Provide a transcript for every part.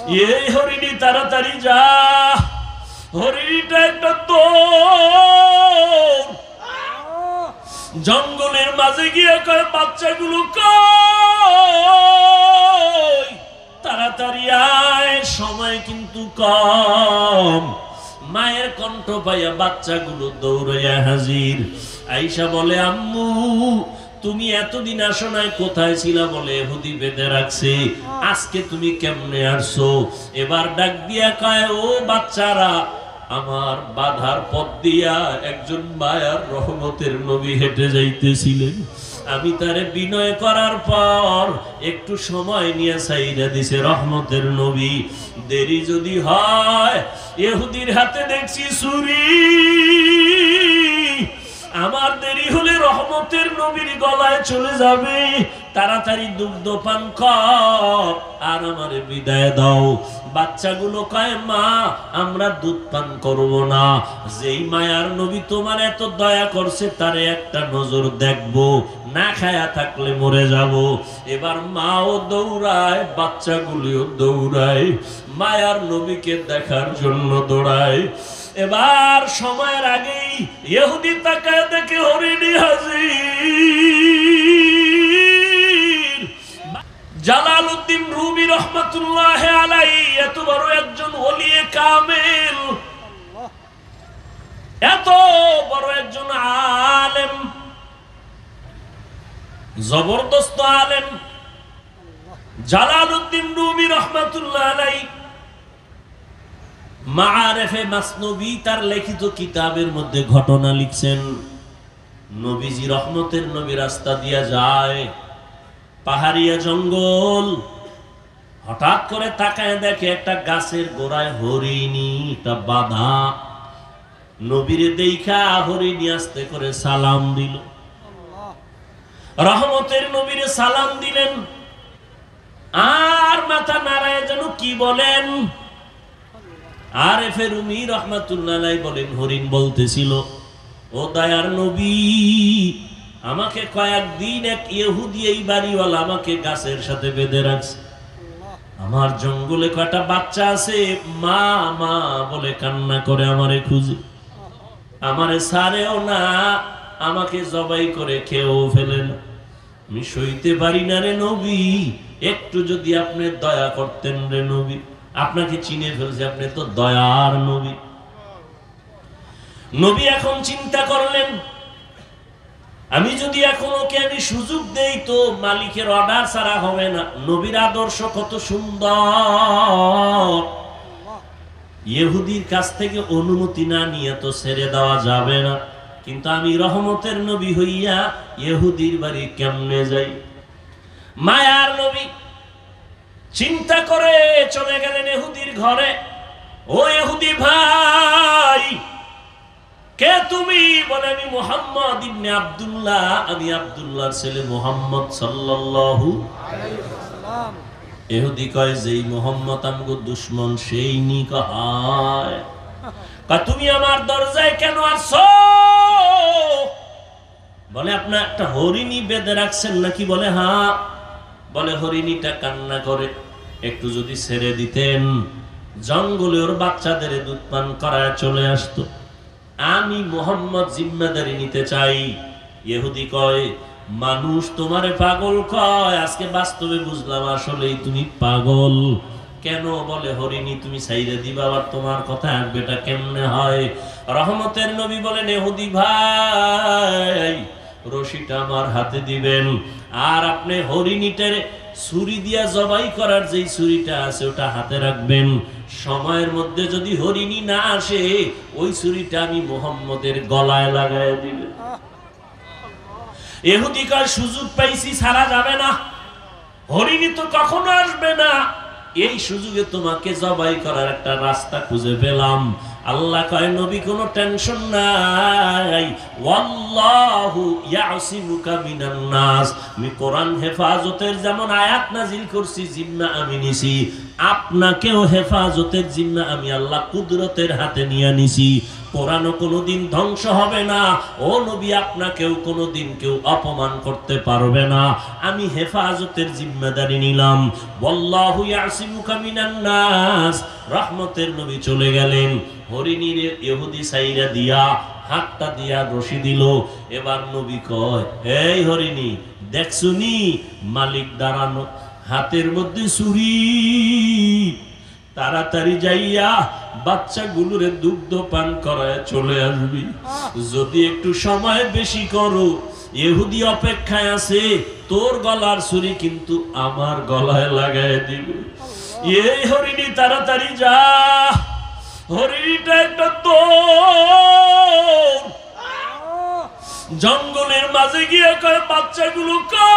এই হরিণী তাড়াতাড়ি যা, হরিণীটা একটা তো জঙ্গলের মাঝে গিয়ে কয় বাচ্চাগুলো কই, তাড়াতাড়ি আয়, সময় কিন্তু কম। মায়ের কণ্ঠ পাইয়া বাচ্চাগুলো দৌড়াইয়া হাজির। আইসা বলে আম্মু তুমি এতদিন আসো নাই, কোথায় ছিলা? বলে ইহুদি বেঁধে রাখছে, আজকে তুমি কেমনে আসছো? এবার ডাক দিয়া কয় ও বাচ্চারা, আমার বাধার পথ দিয়া একজন মায়ার রহমতের নবী হেঁটে যাইতেছিলেন, আমি তারে বিনয় করার পর একটু সময় নিয়ে সাইরা দিছে রহমতের নবী। দেরি যদি হয়, ইহুদির হাতে দেখছি ছুরি, আমার দেরি হলে রহমতের নবীর গলায় চলে যাবে, তাড়াতাড়ি দুগ্ধ পান কর আর আমারে বিদায় দাও। বাচ্চাগুলো কয় মা আমরা দুধ পান করব না, যেই মায়ার নবী তোমার এত দয়া করছে তারে একটা নজর দেখবো, না খায়া থাকলে মরে যাব। এবার মাও দৌড়ায়, বাচ্চাগুলিও দৌড়ায়, মায়ার নবীকে দেখার জন্য দৌড়ায়। এবার সময়ের আগেই ইহুদি তাকায় দেখে হরিণী হাজির। জালালউদ্দিন রুমি রহমাতুল্লাহ আলাইহি এত বড় একজন ওলিয়ে কামেল, এত বড় একজন আলেম, জবরদস্ত আলেম জালালউদ্দিন রুমি রহমাতুল্লাহ আলাইহি মাআরিফে মাসনবী তার লিখিত কিতাবের মধ্যে ঘটনা লিখছেন। নবীজি রহমতের নবী রাস্তা দিয়া যায়, পাহাড়িয়া জঙ্গল, হঠাৎ করে তাকায় দেখে একটা গাছের গোড়ায় হরিণীটা বাঁধা। নবীরে দেখা হরিণী আস্তে করে সালাম দিল, রহমতের নবীরে সালাম দিলেন, আর মাথা নাড়ায় যেন কি বলেন। আরেফে রুমি রহমাতুল্লাহ আলাইহি বলেন হরিণ বলতেছিল ও দয়ার নবী, আমাকে কয়েকদিন এক ইহুদি এই বাড়িওয়ালা আমাকে গাছের সাথে বেঁধে রাখছে, আমার জঙ্গলে কয়টা বাচ্চা আছে, মা মা বলে কান্না করে আমারে খুঁজে, আমারে ছাড়েও না, আমাকে জবাই করে খেয়েও ফেলেন, আমি সইতে পারি না রে নবী, একটু যদি আপনি দয়া করতেন রে নবী, আপনাকে চিনে ফেলছে, আপনি তো দয়ার নবী। নবী এখন চিন্তা করলেন আমি যদি এখন ওকে আমি সুযোগ দেই তো মালিকের অর্ডার ছাড়া হবে না। নবীর আদর্শ কত সুন্দর, ইহুদির কাছ থেকে অনুমতি না নিয়ে তো ছেড়ে দেওয়া যাবে না, কিন্তু আমি রহমতের নবী হইয়া ইহুদির বাড়ি কেমনে যাই? মায়ার নবী চিন্তা করে চলে গেলেন ইহুদির ঘরে। ও ইহুদি ভাই, কে তুমি? বলে আমি মুহাম্মদ ইবনে আব্দুল্লাহ, আমি আব্দুল্লাহর ছেলে মুহাম্মদ সাল্লাল্লাহু আলাইহি ওয়াসাল্লাম। ইহুদি কয় যেই মুহাম্মদ আমগো দুশমন সেই নি কয়, তুমি আমার দরজায় কেন আসছো? বলে আপনার একটা হরিণী বেঁধে রাখছেন নাকি? বলে হ্যাঁ। বলে হরিণীটা কান্না করে, একটু যদি ছেড়ে দিতেন জঙ্গলে ওর বাচ্চাদের দুধ পান করায় চলে আসতো, আমি মুহাম্মদ জিম্মাদারি নিতে চাই। ইহুদি কয় মানুষ তোমারে পাগল কয়, আজকে বাস্তবে বুঝলাম আসলেই তুমি পাগল। কেন? বলে হরিণী তুমি ছাইরে দিবা, আবার তোমার কথা আসবেটা কেমনে হয়? রহমতের নবী বলেন ইহুদি ভাই, রশিটা আমার হাতে দিবেন, আর আপনি হরিণীটারে ছুরি দিয়া জবাই করার যেই ছুরিটা আছে ওটা হাতে রাখবেন, সময়ের মধ্যে যদি হরিণী না আসে ওই ছুরিটা আমি মুহাম্মদের গলায় লাগায় দিবেন। ইহুদি কয় সুযোগ পাইছি, ছাড়া যাবে না, হরিণী তো কখনো আসবে না, এই সুযোগে তোমাকে জবাই করার একটা রাস্তা খুঁজে পেলাম। আল্লাহ কয় নবী কোনো টেনশন নাই, ওয়াল্লাহু ইয়াসিমুকা মিনান নাস, আমি কোরআন হেফাজতের যেমন আয়াত নাজিল করছি জিম্মা আমি নিছি, আপনাকেও হেফাজতের জিম্মা আমি আল্লাহ কুদরতের হাতে নিয়ে নিছি। কোরআনও কোনোদিন ধ্বংস হবে না। ও নবী, আপনাকেও কোনোদিন কেউ অপমান করতে পারবে না। আমি হেফাজতের জিম্মাদারি নিলাম। ওয়াল্লাহু ইয়াসিমুকা মিনান নাস। রহমতের নবী চলে গেলেন। হরিণীর ইহুদি সাইরা দিয়া হাতটা দিয়া রশি দিল। এবার নবী কয়, এই হরিণী, দেখছুনি মালিক দাঁড়ানো, হাতের মধ্যে ছুরি, তাড়াতাড়ি যাইয়া বাচ্চাগুলোরে দুগ্ধ পান করায় চলে আসবি। যদি একটু সময় বেশি করো, ইহুদি অপেক্ষায় আছে, তোর গলার ছুরি কিন্তু আমার গলায় লাগায় দিব। এই হরিণী তাড়াতাড়ি যা। হরিণীটা একটা দৌড়, জঙ্গলের মাঝে গিয়ে কয়, বাচ্চাগুলো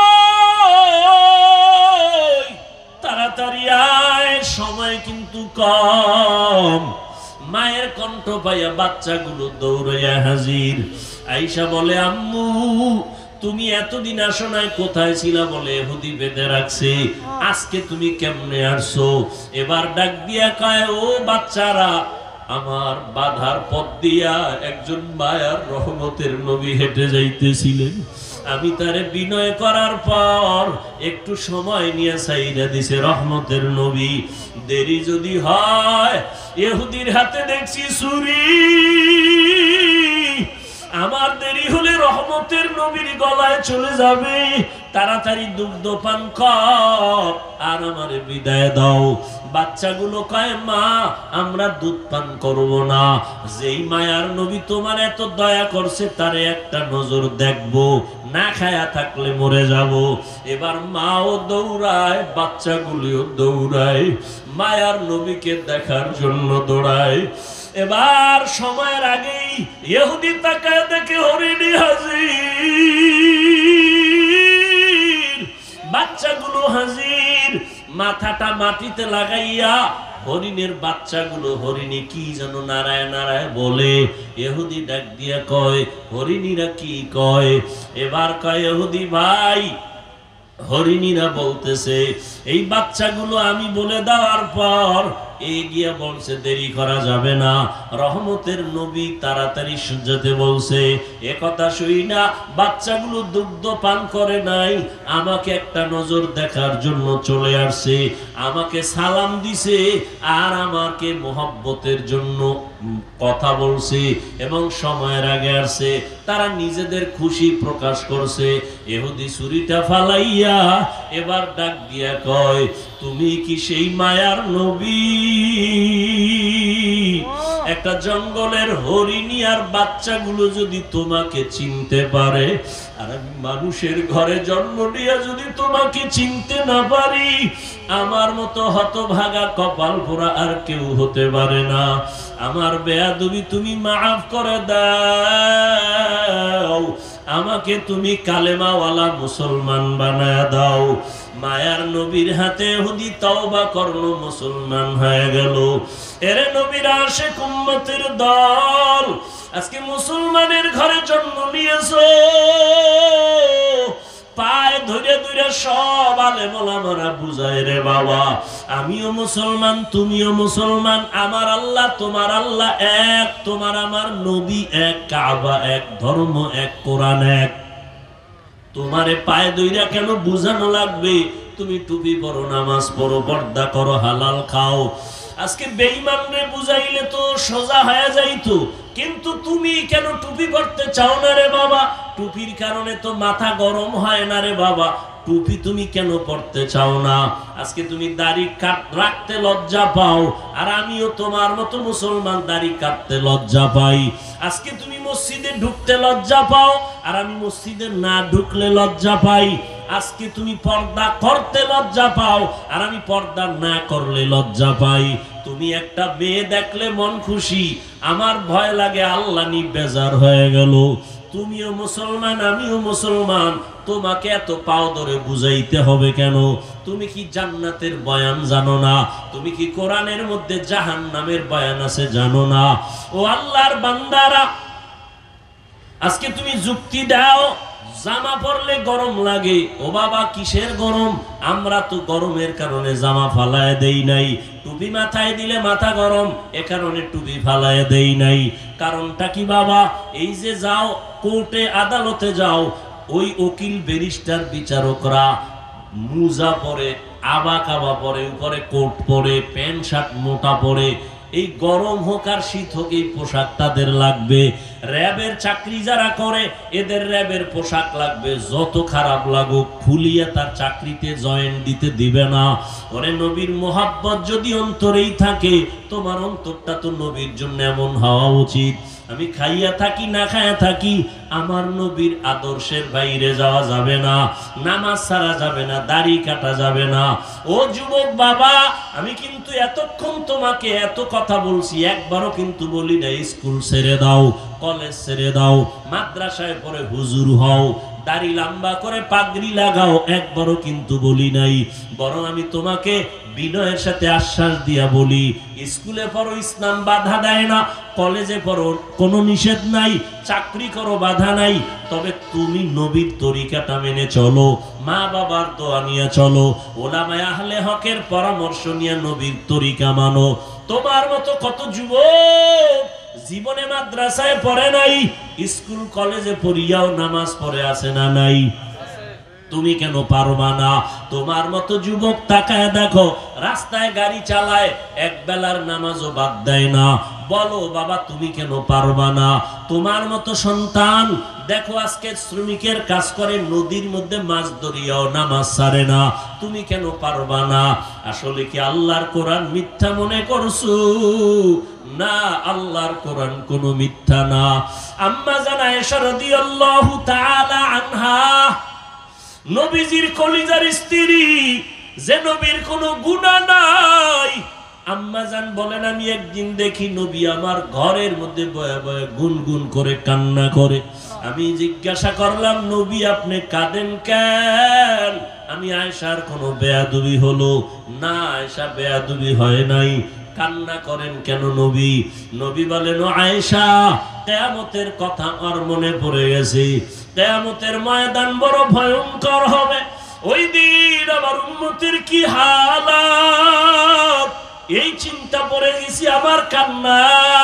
কই, তাড়াতাড়ি আয়, সময় কিন্তু কম। মায়ের কণ্ঠ পাইয়া বাচ্চাগুলো দৌড়াইয়া হাজির। আইসা বলে, আম্মু তুমি এতদিন আসো নাই, কোথায় ছিলা? বলে, ইহুদি বেঁধে রাখছে, আজকে তুমি কেমনে আসছো? এবার ডাক দিয়া কয়, ও বাচ্চারা, আমার বাধার পথ দিয়া একজন মায়ার রহমতের নবী হেঁটে যাইতেছিলেন। আমি তারে বিনয় করার পর একটু সময় নিয়ে সাইরা দিছে রহমতের নবী। দেরি যদি হয়, ইহুদির হাতে দেখছি ছুরি, আমার দেরি হলে রহমতের নবীর গলায় চলে যাবে। তাড়াতাড়ি দুগ্ধ পান কর আর আমারে বিদায় দাও। বাচ্চাগুলো কয়, মা আমরা দুধ পান করব না। যেই মায়ার নবী তোমার এত দয়া করছে, তারে একটা নজর দেখবো, না খায়া থাকলে মরে যাব। এবার মাও দৌড়ায়, বাচ্চাগুলিও দৌড়ায়, মায়ার নবীকে দেখার জন্য দৌড়ায়। এবার সময়ের আগেই ইহুদি তাকায় দেখে হরিণী হাজির, বাচ্চাগুলো হাজির। মাথাটা মাটিতে লাগাইয়া হরিণের বাচ্চাগুলো, হরিণী কি যেন নারায় নারায় বলে। ইহুদি ডাক দিয়া কয়, হরিণীরা কি কয়? এবার কয়, ইহুদি ভাই, হরিণীরা বলতেছে এই বাচ্চাগুলো আমি বলে দেওয়ার পর এগিয়ে বলছে দেরি করা যাবে না। রহমতের নবী তাড়াতাড়ি যেতে বলছে। এ কথা শুই না বাচ্চাগুলো দুগ্ধ পান করে নাই, আমাকে একটা নজর দেখার জন্য চলে আসছে, আমাকে সালাম দিছে আর আমাকে মোহাব্বতের জন্য কথা বলছে এবং সময়ের আগে আসছে। তারা নিজেদের খুশি প্রকাশ করছে। ইহুদি ছুরিটা ফালাইয়া এবার ডাক দিয়া কয়, তুমি কি সেই মায়ার নবী? একটা জঙ্গলের হরিণী আর বাচ্চাগুলো যদি তোমাকে চিনতে পারে, আর আমি মানুষের ঘরে জন্ম নিয়ে যদি তোমাকে চিনতে না পারি, আমার মতো হতভাগা কপাল পোড়া আর কেউ হতে পারে না। আমার বেয়াদবি তুমি মাফ করে দাও, আমাকে তুমি কালেমাওয়ালা মুসলমান বানায় দাও। মায়ার নবীর হাতে ইহুদি তওবা করলো, মুসলমান হয়ে গেল। এরে নবীর আশিক উম্মতের দল, আজকে মুসলমানের ঘরে জন্ম নিয়েছো, পায়ে ধরে ধরে সব আলেম ওলামারা বুঝায়, রে বাবা আমিও মুসলমান, তুমিও মুসলমান, আমার আল্লাহ তোমার আল্লাহ এক, তোমার আমার নবী এক, কাবা এক, ধর্ম এক, কোরআন এক। তোমারে পায়ে ধইরা কেন বুঝানো লাগবে? তুমি টুপি পরো, নামাজ পড়ো, পর্দা করো, হালাল খাও। আজকে বেঈমানরে বুঝাইলে তো সোজা হয়ে যাইতো, কিন্তু তুমি কেন টুপি পরতে চাও না রে বাবা? টুপির কারণে তো মাথা গরম হয় না রে বাবা, টুপি তুমি কেন পড়তে চাও না? আজকে তুমি দাড়ি রাখতে লজ্জা পাও, আর আমিও তোমার মতো মুসলমান দাড়ি কাটতে লজ্জা পাই। আজকে তুমি মসজিদে ঢুকতে লজ্জা পাও, আর আমি মসজিদে না ঢুকলে লজ্জা পাই। আজকে তুমি পর্দা করতে লজ্জা পাও, আর আমি পর্দা না করলে লজ্জা পাই। তুমি একটা মেয়ে দেখলে মন খুশি, আমার ভয় লাগে আল্লাহ নি বেজার হয়ে গেল। তুমিও মুসলমান, আমিও মুসলমান, তোমাকে এত পাও ধরে বুঝাইতে হবে কেন? তুমি কি জান্নাতের বয়ান জানো না? তুমি কি কোরআনের মধ্যে জাহান্নামের বয়ান আছে জানো না? ও আল্লাহর বান্দারা, আজকে তুমি যুক্তি দাও, জামা পরলে গরম লাগে। ও বাবা কিসের গরম? আমরা তো গরমের কারণে জামা ফালায় দেই নাই। টুপি মাথায় দিলে মাথা গরম, এ কারণে টুপি ফালায় দেই নাই। কারণটা কি বাবা? এই যে যাও কোর্টে আদালতে যাও, ওই উকিল ব্যারিস্টার বিচারকরা মুজা পরে, আবা কাবা পরে, উপরে কোট পরে, প্যান্ট শার্ট মোটা পরে। এই গরম হোক আর শীত হোক এই পোশাক তাদের লাগবে। র্যাবের চাকরি যারা করে এদের র্যাবের পোশাক লাগবে। যত খারাপ লাগুক খুলিয়ে তার চাকরিতে জয়েন দিতে দিবে না। ওরে নবীর মোহাব্বত যদি অন্তরেই থাকে, তোমার অন্তরটা তো নবীর জন্য এমন হওয়া উচিত। আমি খাইয়া থাকি না খাইয়া থাকি, আমার নবীর আদর্শের বাইরে যাওয়া যাবে না। নামাজ ছাড়া যাবে না, দাড়ি কাটা যাবে না। ও যুবক বাবা, আমি কিন্তু এতক্ষণ তোমাকে এত কথা বলছি, একবারও কিন্তু বলি না স্কুল ছেড়ে দাও, কলেজ ছেড়ে দাও, মাদ্রাসায় পড়ে হুজুর হও, দাড়ি লম্বা করে পাগড়ি লাগাও, একবারও কিন্তু বলি নাই। বরং আমি তোমাকে বিনয়ের সাথে আশ্বাস দিয়া বলি, স্কুলে পড়ো ইসলাম বাধা দেয় না, কলেজে পড়ো কোনো নিষেধ নাই, চাকরি করো বাধা নাই, তবে তুমি নবীর তরিকাটা মেনে চলো, মা বাবার দোয়া নিয়ে চলো, ওলামায়ে আহলে হকের পরামর্শ নিয়ে নবীর তরিকা মানো। তোমার মতো কত যুবক জীবনে মাদ্রাসায় পড়ে নাই, স্কুল কলেজে পড়িয়াও নামাজ পড়ে আছে না নাই? তুমি কেন পারবা না? তোমার মতো যুবক তাকায় দেখো, রাস্তায় গাড়ি চালায়, এক বেলার নামাজও বাদ দেয় না। বলো বাবা তুমি কেন পারবা না? তোমার মতো সন্তান দেখো আজকে শ্রমিকের কাজ করে, নদীর মধ্যে মাছ ধরিয়াও নামাজ ছাড়ে না। তুমি কেন পারবা না? আসলে কি আল্লাহর কোরআন মিথ্যা মনে করছো? না, আল্লাহর কোরআন কোনো মিথ্যা না। আম্মা জান আয়েশা রাদিয়াল্লাহু তাআলা আনহা, নবীজির কলিজার স্ত্রী, যে নবীর কোনো গুনাহ নাই, আম্মা জান বলেন আমি একদিন দেখি নবী আমার ঘরের মধ্যে বয়ে বয়ে গুনগুন করে কান্না করে। আমি জিজ্ঞাসা করলাম নবী আপনি কাঁদেন কেন? আমি আয়েশার কোনো বেয়াদবি হলো? না আয়েশা বেয়াদবি হয় নাই। কান্না করেন কেন নবী? নবী বলেন ও আয়েশা, কিয়ামতের কথা আর মনে পড়ে গেছে। কিয়ামতের ময়দান বড় ভয়ঙ্কর হবে। ওই দিন আমার উম্মতের কি হালাত, এই চিন্তা পড়ে গেছি, আমার কান্না।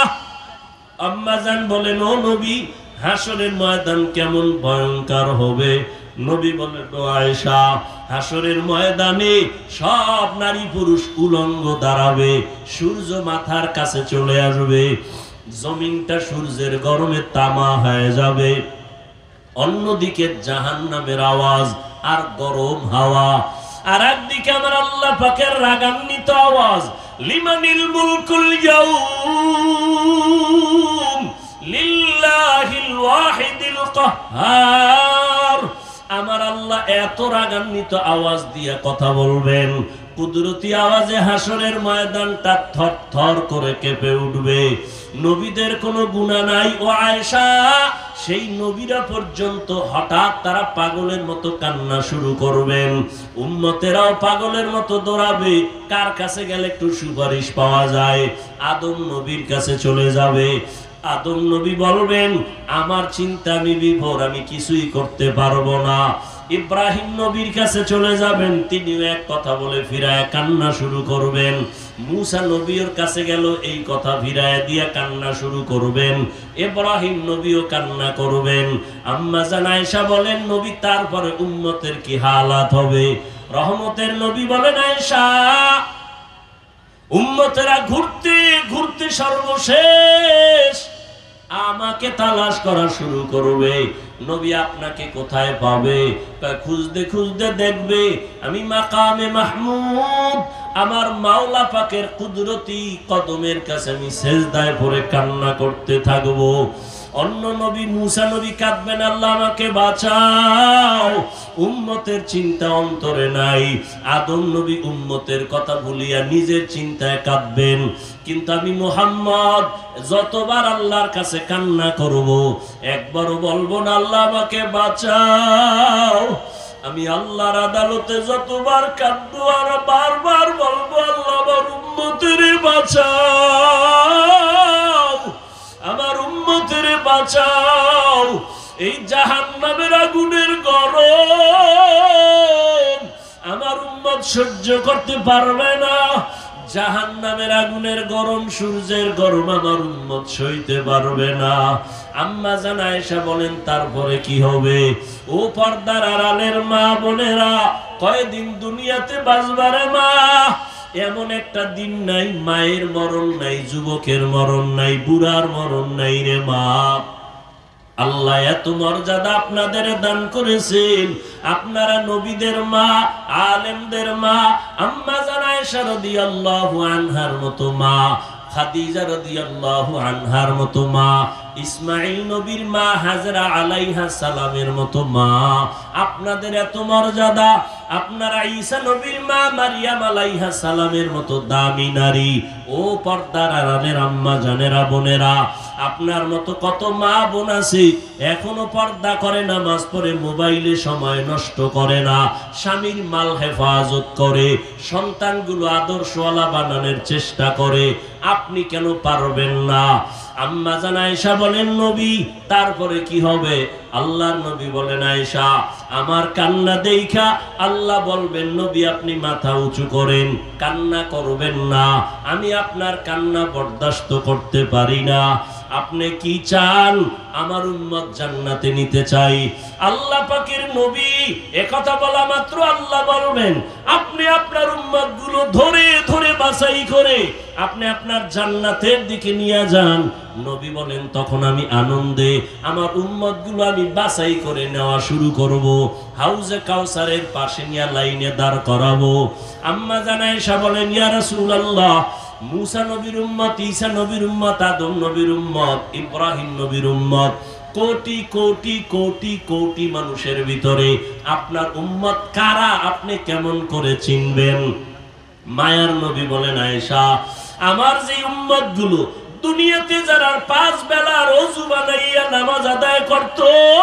আম্মা জান বলেন ও নবী, হাসরের ময়দান কেমন ভয়ঙ্কর হবে? নবী বলেন ও আয়েশা, হাসরের ময়দানে সব নারী পুরুষ উলঙ্গ দাঁড়াবে, সূর্য মাথার কাছে চলে আসবে, জমিনটা সূর্যের গরমে তামা হয়ে যাবে, অন্যদিকে জাহান্নামের আওয়াজ আর গরম হাওয়া, আর একদিকে আমার আল্লাহ পাকের রাগান্বিত আওয়াজ, লিমানিল মুলকুল ইয়াউম লিল্লাহিল ওয়াহিদিল কাহ্হার। আমার আল্লাহ এত রাগান্বিত আওয়াজ দিয়ে কথা বলবেন, কুদরতি আওয়াজে হাসরের ময়দানটা থর থর করে কেঁপে উঠবে। নবীদের কোনো গুনাহ নাই ও আয়েশা, সেই নবীরা পর্যন্ত হঠাৎ তারা পাগলের মতো কান্না শুরু করবেন, উম্মতেরাও পাগলের মতো দৌড়াবে। কার কাছে গেলে একটু সুপারিশ পাওয়া যায়? আদম নবীর কাছে চলে যাবে। আদম নবী বলবেন আমার চিন্তা আমি বিভোর, আমি কিছুই করতে পারবো না। ইব্রাহিম নবীর কাছে চলে যাবেন, তিনিও এক কথা বলে ফিরায় কান্না শুরু করবেন। মুসা নবীর কাছে গেল, এই কথা ফিরায় দিয়ে কান্না শুরু করবেন। ইব্রাহিম নবীও কান্না করবেন। আম্মা জান আয়েশা বলেন নবী তারপরে উম্মতের কি হালাত হবে? রহমতের নবী বলেন আয়েশা, উম্মতেরা ঘুরতে ঘুরতে সর্বশেষ আমাকে তালাশ করা শুরু করবে। নবী আপনাকে কোথায় পাবে? খুঁজতে খুঁজতে দেখবে আমি মাকামে মাহমুদ, আমার মাওলা পাকের কুদরতি কদমের কাছে আমি সেজদায় পড়ে কান্না করতে থাকবো। অন্য নবী মুসা নবী কাঁদবেন, আল্লাহ আমাকে বাঁচাও, উম্মতের চিন্তা অন্তরে নাই। আদম নবী উম্মতের কথা ভুলিয়া নিজের চিন্তায় কাঁদবেন। কিন্তু আমি মুহাম্মদ যতবার আল্লাহর কাছে কান্না করব, একবারও বলবো না আল্লাহ আমাকে বাঁচাও। আমি আল্লাহর আদালতে যতবার কাঁদবো আর বারবার বলবো আল্লাহ আমার উম্মতের বাঁচাও, আমার উম্মতের বাঁচাও। এই জাহান্নামের আগুনের গরম আমার উম্মত সহ্য করতে পারবে না। জাহান্নামের আগুনের গরম, সূর্যের গরম আমার উম্মত সইতে পারবে না। আম্মা জান আয়েশা বলেন, তারপরে কি হবে? ও পর্দার আড়ালের মা বোনেরা, কয়দিন দুনিয়াতে বাঁচবারে মা? এমন একটা দিন নাই মায়ের মরণ নাই, যুবকের মরণ নাই, বুড়ার মরণ নাই রে মা। আল্লাহ এত মর্যাদা আপনাদের দান করেছেন। আপনারা নবীদের মা, আলেমদের মা, আম্মা জান আয়েশা রাদিয়াল্লাহু আনহার মতো মা, খাদিজা রাদিয়াল্লাহু আনহার মতো মা, ইসমাঈল নবীর মা হাজরা আলাইহা সালামের মতো মা, আপনাদের এত মর্যাদা। আপনারা ঈসা নবীর মা মারিয়াম আলাইহা সালামের মতো দামি নারী। ও পর্দার আড়ালের আম্মা জানেরা, বোনেরা, আপনার মতো কত মা বোন আছে এখনো পর্দা করে, নামাজ পড়ে, মোবাইলে সময় নষ্ট করে না, স্বামীর মাল হেফাজত করে, সন্তানগুলো আদর্শওয়ালা বানানোর চেষ্টা করে। আপনি কেন পারবেন না? আম্মা জান আয়েশা বলেন, নবী তারপরে কি হবে? আল্লাহর নবী বলেন, আয়েশা আমার কান্না দেইখা আল্লাহ বলবেন, নবী আপনি মাথা উঁচু করেন, কান্না করবেন না, আমি আপনার কান্না বরদাস্ত করতে পারি না। আপনি কি চান? আমার উম্মত জান্নাতে নিতে চাই। আল্লাহ পাকের নবী একথা বলা মাত্র আল্লাহ বলবেন, আপনি আপনার উম্মত গুলো ধরে ধরে বাছাই করে আপনি আপনার জান্নাতের দিকে নিয়ে যান। নবী বলেন, তখন আমি আনন্দে আমার উম্মত গুলো আমি বাছাই করে নেওয়া শুরু করব, হাউজে কাউসারের পাশে নিয়ে লাইনে দাঁড় করাবো। আম্মা জান আয়েশা বলেন, ইয়া রাসূলুল্লাহ, মুসা নবীর উম্মত, ঈসা নবীর উম্মত, আদম নবীর উম্মত, ইব্রাহিম নবীর উম্মত, কোটি কোটি কোটি কোটি মানুষের ভিতরে আপনার উম্মত কারা আপনি কেমন করে চিনবেন? মায়ার নবী বলেন, আয়েশা আমার যে উম্মত গুলো দুনিয়াতে যারা 5 বেলার ওযু বানাইয়া নামাজ আদায় করত,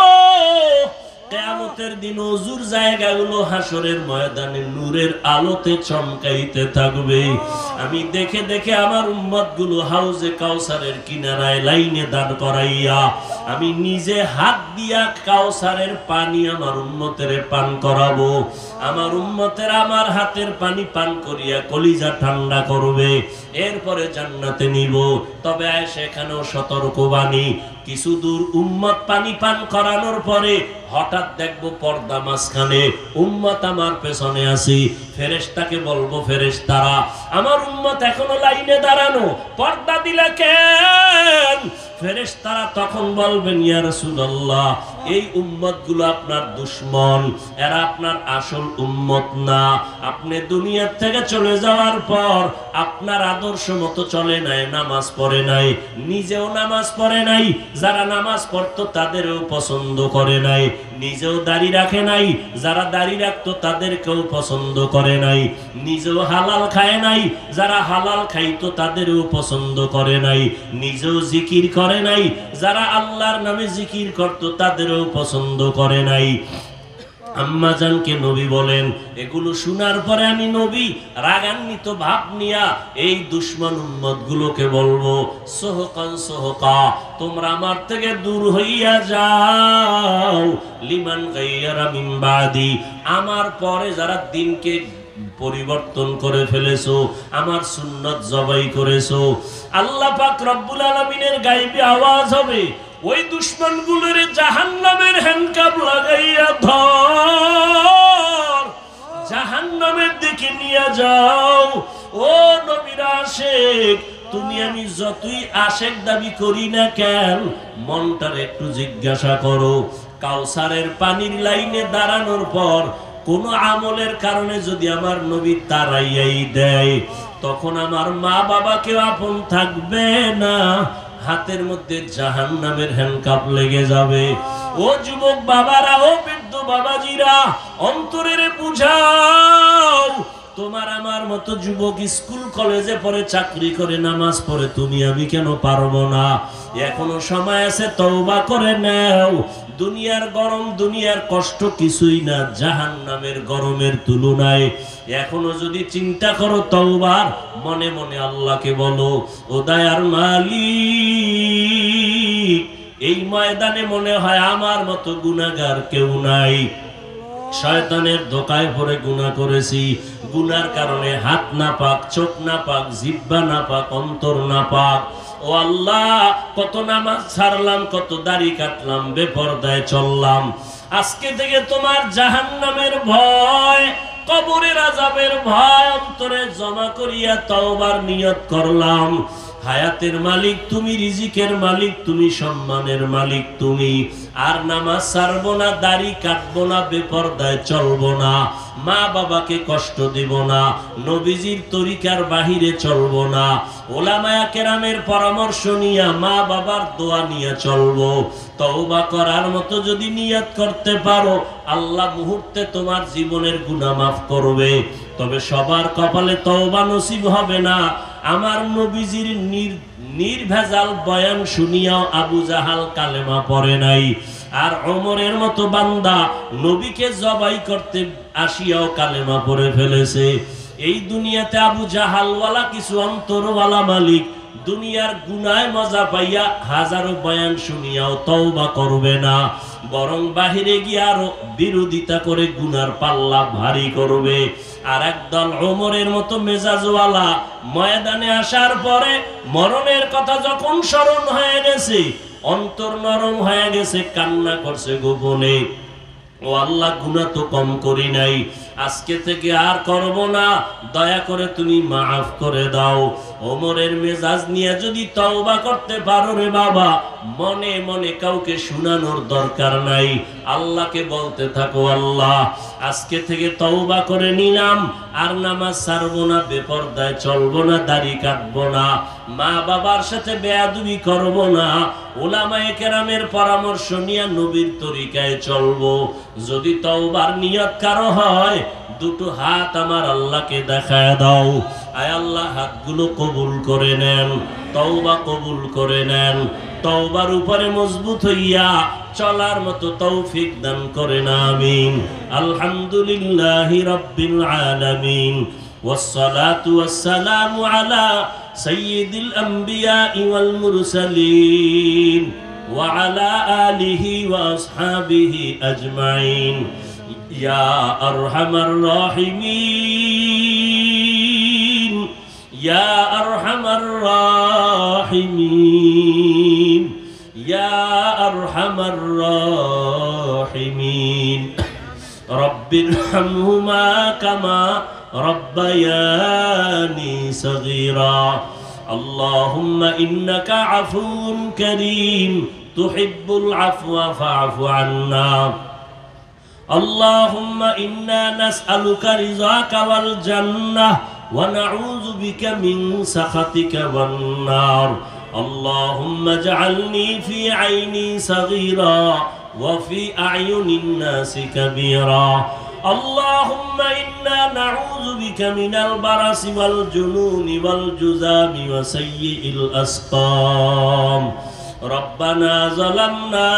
কিয়ামতের দিন ওযুর জায়গাগুলো হাসরের ময়দানে নূরের আলোতে চমকাইতে থাকবে। আমি দেখে দেখে আমার উম্মতগুলো হাউজে কাউসারের কিনারায় লাইনে দাঁড় করাইয়া আমি নিজে হাত দিয়া কাউসারের পানি আমার উম্মতের পান করাবো। আমার উম্মতের আমার হাতের পানি পান করিয়া কলিজা ঠান্ডা করবে, এরপরে জান্নাতে নিব। তবে সেখানেও সতর্কবাণী, কিছু দূর উম্মত পানি পান করানোর পরে হঠাৎ দেখবো পর্দা মাঝখানে, উম্মত আমার পেছনে আছি। ফেরেশতাকে বলবো, ফেরেশতারা আমার উম্মত এখনো লাইনে দাঁড়ানো, পর্দা দিলে কেন? ফেরেশতারা তখন বলবেন, ইয়া রাসূলুল্লাহ, এই উম্মতগুলো আপনার দুশমন, এরা আপনার আসল উম্মত না। আপনি দুনিয়া থেকে চলে যাওয়ার পর আপনার আদর্শ মতো চলে নাই, নামাজ পড়ে নাই, নিজেও নামাজ পড়ে নাই, যারা নামাজ পড়তো তাদেরও পছন্দ করে নাই, নিজেও দাড়ি রাখে নাই, যারা দাড়ি রাখতো তাদেরকেও পছন্দ করে নাই, নিজেও হালাল খায় নাই, যারা হালাল খাইতো তাদেরও পছন্দ করে নাই, নিজেও জিকির করে নাই, যারা আল্লাহর নামে জিকির করত তাদেরও পছন্দ করে নাই। আম্মা জানকে নবী বলেন, এগুলো শোনার পরে আমি নবী রাগান্বিত ভাব নিয়া এই দুশমন উম্মত গুলোকে বলবো, সোহকান সোহকা, তোমরা আমার থেকে দূর হইয়া যাও। লিমান গায়্যারা মিন বাদি, আমার পরে যারা দিনকে পরিবর্তন করে ফেলেছো, আমার সুন্নাত জবাই করেছো, আল্লাহ পাক রব্বুল আলামিনের গায়বী আওয়াজ হবে, ওই দুশমন গুলোর জাহান্নামের হ্যান্ডকাপ লাগাইয়া ধর, জাহান্নামের দিকে নিয়ে যাও। ও নবীর আশিক, তুমি আমি যতই আশিক দাবি করি না কেন, মনটার একটু জিজ্ঞাসা করো, কাউসারের পানির লাইনে দাঁড়ানোর পর কোন আমলের কারণে যদি আমার নবী তাড়াইয়াই দেয়, তখন আমার মা বাবাকেও আপন থাকবে না, হাতের মধ্যে জাহান্নামের হ্যান্ডকাপ লেগে যাবে। ও যুবক বাবারা, ও বৃদ্ধ বাবাজিরা, অন্তরের বুঝাও, তোমার আমার মতো যুবক স্কুল কলেজে পড়ে, চাকরি করে, নামাজ পড়ে, তুমি আমি কেন পারবো না? এখনো সময় আছে, তওবা করে নাও। দুনিয়ার গরম, দুনিয়ার কষ্ট কিছুই না জাহান্নামের গরমের তুলনায়। এখনো যদি চিন্তা করো তওবার, মনে মনে আল্লাহকে বলো, ও দয়ার মালিক, এই ময়দানে মনে হয় আমার মতো গুনাহগার কেউ নাই। শয়তানের ধোঁকায় পড়ে গুনাহ করেছি, গুনার কারণে হাত নাপাক, চোখ নাপাক, জিহ্বা নাপাক, অন্তর নাপাক। ও আল্লাহ, কত নামাজ ছাড়লাম, কত দাড়ি কাটলাম, বেপরদায় চললাম। আজকে থেকে তোমার জাহান্নামের ভয়, কবরের আযাবের ভয় অন্তরে জমা করিয়া তওবার নিয়ত করলাম। হায়াতের মালিক তুমি, রিজিকের মালিক তুমি, সম্মানের মালিক তুমি। আর নামাজ ছাড়বো না, দাড়ি কাটবো না, বেপরদায় চলবো না, মা বাবাকে কষ্ট দিব না, নবীজির তরিকার বাহিরে চলবো না, ওলামায়ে কেরামের পরামর্শ নিয়ে, মা বাবার দোয়া নিয়ে চলবো। তওবা করার মতো যদি নিয়ত করতে পারো, আল্লাহ মুহূর্তে তোমার জীবনের গুনাহ মাফ করবে। তবে সবার কপালে তওবা নসিব হবে না। আমার নবীজির নির্ভেজাল বয়ান শুনিয়াও আবু জাহাল কালেমা পড়ে নাই, আর ওমরের মতো বান্দা নবীকে জবাই করতে আসিয়াও কালেমা পড়ে ফেলেছে। এই দুনিয়াতে আবু জাহালওয়ালা কিছু অন্তরওয়ালা মালিক দুনিয়ার গুনায় মজা পাইয়া হাজারো বয়ান শুনিয়াও তওবা করবে না, বরং বাহিরে গিয়ে আরো বিরোধিতা করে গুনার পাল্লা ভারী করবে। আর একদল ওমরের মতো মেজাজওয়ালা ময়দানে আসার পরে মরণের কথা যখন স্মরণ হয়ে গেছে, অন্তর নরম হয়ে গেছে, কান্না করছে গোপনে, ও আল্লাহ, গুনাহ তো কম করি নাই, আজকে থেকে আর করব না, দয়া করে তুমি মাফ করে দাও। ওমরের মেজাজ নিয়ে যদি তওবা করতে পারো রে বাবা, মনে মনে কাউকে শুনানোর দরকার নাই, আল্লাহকে বলতে থাকো, আল্লাহ আজকে থেকে তওবা করে নিলাম, আর নামাজ ছাড়বো না, বেপরদায় চলবো না, দাড়ি কাটবো না, মা বাবার সাথে বেয়াদবি করবো না, উলামায়ে কেরামের পরামর্শ নিয়ে নবীর তরিকায় চলবো। যদি তওবার নিয়ত কারো হয়, দুটো হাত আমার আল্লাহকে দেখায় দাও। আয় আল্লাহ, হাতগুলো কবুল করে নেন, তওবা কবুল করে নেন, তওবার উপরে মজবুত হইয়া চলার মতো তৌফিক দান করেন, আমিন। আলহামদুলিল্লাহি রাব্বিল আলামিন, ওয়াসসালাতু ওয়াসসালামু আলা সাইয়্যিদিল আমবিয়া ওয়াল মুরসালিন ওয়া আলা আলিহি ওয়া আসহাবিহি আজমাইন। ইয়া আরহামার রাহিমিন, ইয়া আরহামার রাহিমিন, ইয়া আরহামার রাহিমিন। রব্বিরহামহুমা কামা রব্বায়ানি সগীরা। আল্লাহুম্মা ইন্নাকা আফুউন কারীম তুহিব্বুল আফওয়া ফা'ফু আন্না। اللهم إنا نسألك رضاك والجنة ونعوذ بك من سخطك والنار. اللهم اجعلني في عيني صغيرا وفي أعين الناس كبيرا. اللهم إنا نعوذ بك من البرص والجنون والجذام وسيء الأسقام. ربنا ظلمنا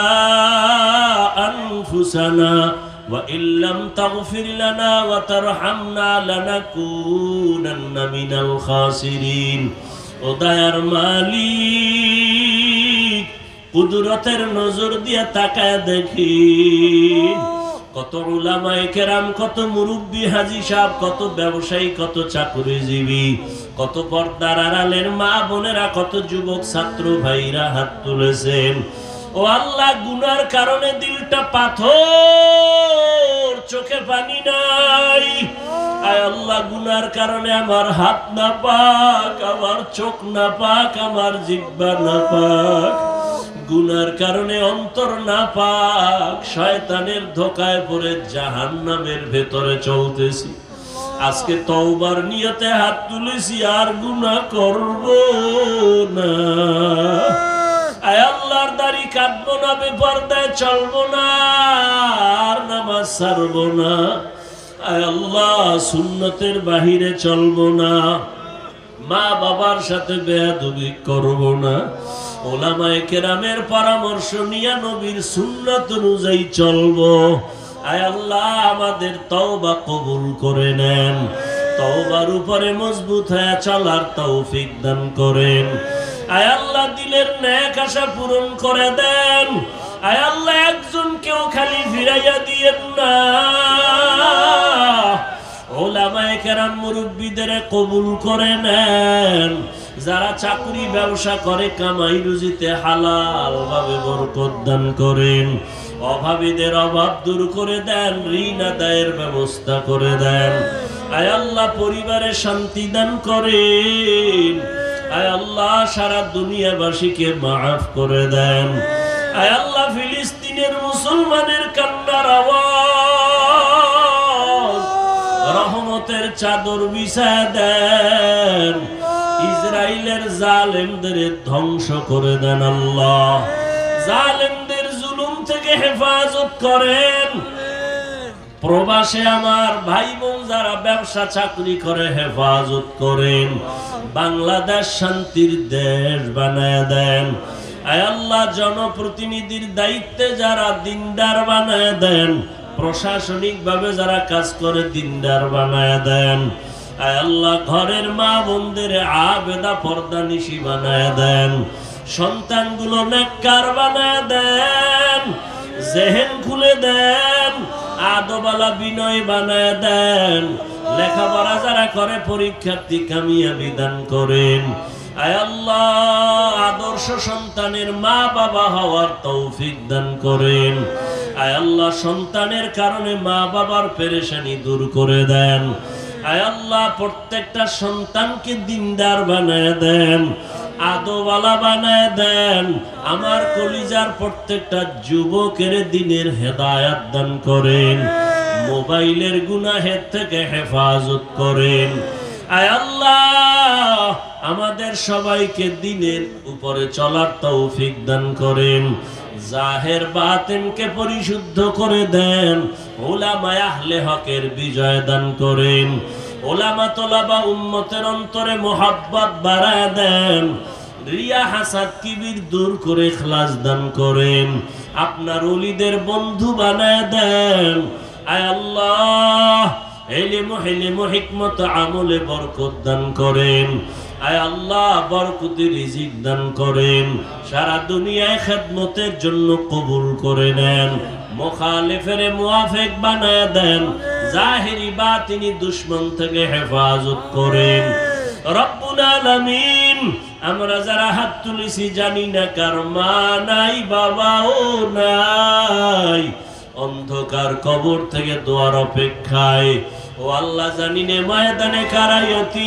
أنفسنا وإن لم تغفر لنا وترحمنا لنكونن من الخاسرين. ও দয়ার মালিক, কুদরতের নজর দিয়ে তাকায় দেখি, কত উলামায়ে কেরাম, কত মুরব্বী হাজী সাহেব, কত ব্যবসায়ী, কত চাকরিজীবী, কত পর্দার আড়ালের মা বোনেরা, কত যুবক ছাত্র ভাইরা হাত তুলেছেন। ও আল্লাহ, গুনার কারণে দিলটা পাথর, চোখে পানি নাই। আয় আল্লাহ, গুনার কারণে আমার হাত না পাক, আমার চোখ না পাক, আমার জিহ্বা না পাক, গুনার কারণে অন্তর না পাক, শয়তানের ধোঁকায় পড়ে জাহান্নামের ভেতরে চলতেছি। আজকে তওবার নিয়তে হাত তুলেছি, আর গুনাহ করব না। আয় আল্লাহর দাড়ি কাটবো না, বেপরদায় চলবো না, আর নামাজ ছাড়বো না। আয় আল্লাহ, সুন্নতের বাহিরে চলবো না, মা বাবার সাথে বেয়াদবি করব না, ওলামায়ে কেরামের পরামর্শ নিয়ে নবীর সুন্নাত অনুযায়ী চলবো। আয় আল্লাহ, আমাদের তওবা কবুল করে নেন, তওবার উপরে মজবুত হয়ে চলার তৌফিক দান করেন। আয় আল্লাহ দিলের নেক আশা পূরণ করে দেন। আয় আল্লাহ একজনকেও খালি ফিরাইয়া দিয়েন না। ওলামায়ে কেরাম মুরব্বিদের কবুল করে নেন। যারা চাকরি ব্যবসা করে কামাই রুজিতে হালাল ভাবে বরকত দান করেন। অভাবীদের অভাব দূর করে দেন, ঋণ আদায়ের ব্যবস্থা করে দেন। আয় আল্লাহ পরিবারে শান্তি দান করেন। আয় আল্লাহ সারা দুনিয়াবাসীকে মাফ করে দেন। আয় আল্লাহ ফিলিস্তিনের মুসলমানের কান্নার আওয়াজ রহমতের চাদর বিছায় দেন। ইসরায়েলের জালেমদের ধ্বংস করে দেন আল্লাহ। জালেমদের জুলুম থেকে হেফাজত করেন। প্রবাসে আমার ভাই বোন যারা ব্যবসা চাকরি করে হেফাজত করেন। বাংলাদেশ শান্তির দেশ বানায় দেন। আয় আল্লাহ জনপ্রতিনিধির দায়িত্বে যারা দিনদার বানায় দেন, প্রশাসনিক ভাবে যারা কাজ করে দিনদার বানায় দেন। আয় আল্লাহ ঘরের মা বোনদের আবেদা পর্দানিশী বানায় দেন। সন্তানগুলো নেককার বানায় দেন। জেহেন খুলে দেন। আদবালা বিনয় বানায় দেন। লেখাপড়া যারা করে পরীক্ষার্থী কামিয়াবি দান করেন। আয় আল্লাহ আদর্শ সন্তানের মা বাবা হওয়ার তৌফিক দান করেন। আয় আল্লাহ সন্তানের কারণে মা বাবার পেরেশানি দূর করে দেন। আয় আল্লাহ প্রত্যেকটা সন্তানকে দিনদার বানায় দেন, আদওয়ালা বানায় দেন। আমার কলিজার প্রত্যেকটা যুবকের দিনের হেদায়াত দান করেন। মোবাইলের গুনাহের থেকে হেফাজত করেন। আয় আল্লাহ আমাদের সবাইকে দিনের উপরে চলার তৌফিক দান করেন। জাহের বাতিনকে পরিশুদ্ধ করে দেন। উলামায়ে আহলে হকের বিজয় দান করেন। উলামা তোলাবা উম্মতের অন্তরে মোহাব্বত বাড়ায় দেন। রিয়া হাসাদ কিবির দূর করে ইখলাস দান করেন। আপনার ওলিদের বন্ধু বানায় দেন। আয় আল্লাহ ইলম হিকমত আমলে বরকত দান করেন। আয় আল্লাহ বরকতি রিজিক দান করেন। সারা দুনিয়ায় খেদমতের জন্য কবুল করে নেন। মুখালিফের মুআফিক বানায় দেন। জাহিরি বাতিনি দুশমন থেকে হেফাজত করেন। রব্বুল আলামিন আমরা যারা হাত তুলেছি জানি না কার মা নাই বাবাও নাই, অন্ধকার কবর থেকে দোয়ার অপেক্ষায়। ও আল্লাহ জানি নে ময়দানে কারা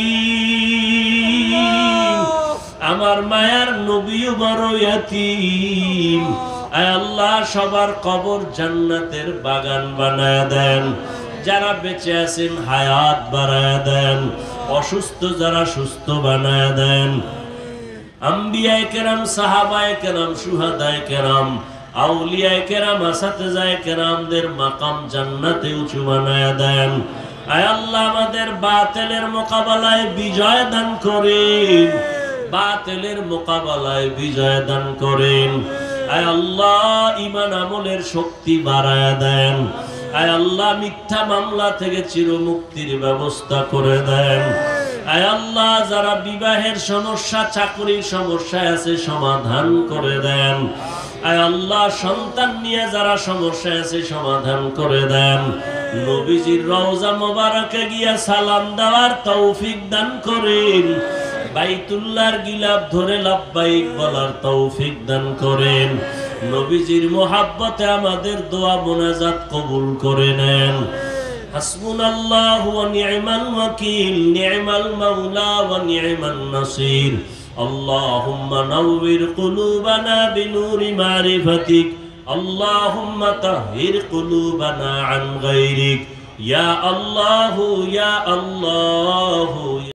ইয়াতীম, আমার মায়ার নবীও বড় ইয়াতীম। আয় আল্লাহ সবার কবর জান্নাতের বাগান বানায় দেন। যারা বেঁচে আছেন হায়াত বাড়ায় দেন। অসুস্থ যারা সুস্থ বানায় দেন। আম্বিয়ায়ে কেরাম, সাহাবায়ে কেরাম, শুহাদায়ে কেরাম, আউলিয়ায়ে কেরাম, আসাতেজায়ে কেরামদের মাকাম জান্নাতে উঁচু বানায় দেন। আয় আল্লাহ আমাদের বাতিলের মোকাবেলায় বিজয় দান করেন। বাতিলের মোকাবেলায় বিজয় দান করেন। আয় আল্লাহ ঈমান আমলের শক্তি বাড়ায় দেন। আয় আল্লাহ মিথ্যা মামলা থেকে চিরমুক্তির ব্যবস্থা করে দেন। আয় আল্লাহ যারা বিবাহের সমস্যা, চাকরির সমস্যায় আছে সমাধান করে দেন। আয় আল্লাহ সন্তান নিয়ে যারা সমস্যায় আছে সমাধান করে দেন। নবীজির রওজা মোবারকে গিয়া সালাম দেওয়ার তৌফিক দান করেন। বাইতুল্লাহর গিলাফ ধরে লাব্বাইক বলার তৌফিক দান করেন। নবীজির মোহাব্বতে আমাদের দোয়া মোনাজাত কবুল করে নেন। হাসবুনাল্লাহু ওয়া নি'মাল ওয়াকিল, নি'মাল মাওলা ওয়া নি'মান নাসির। আল্লাহুম্মা নাওবির কুলুবানা বিনুরি মারিফাতিক। আল্লাহুম্মা তাহহির কুলুবানা আন গায়রিক। ইয়া আল্লাহু ইয়া আল্লাহু।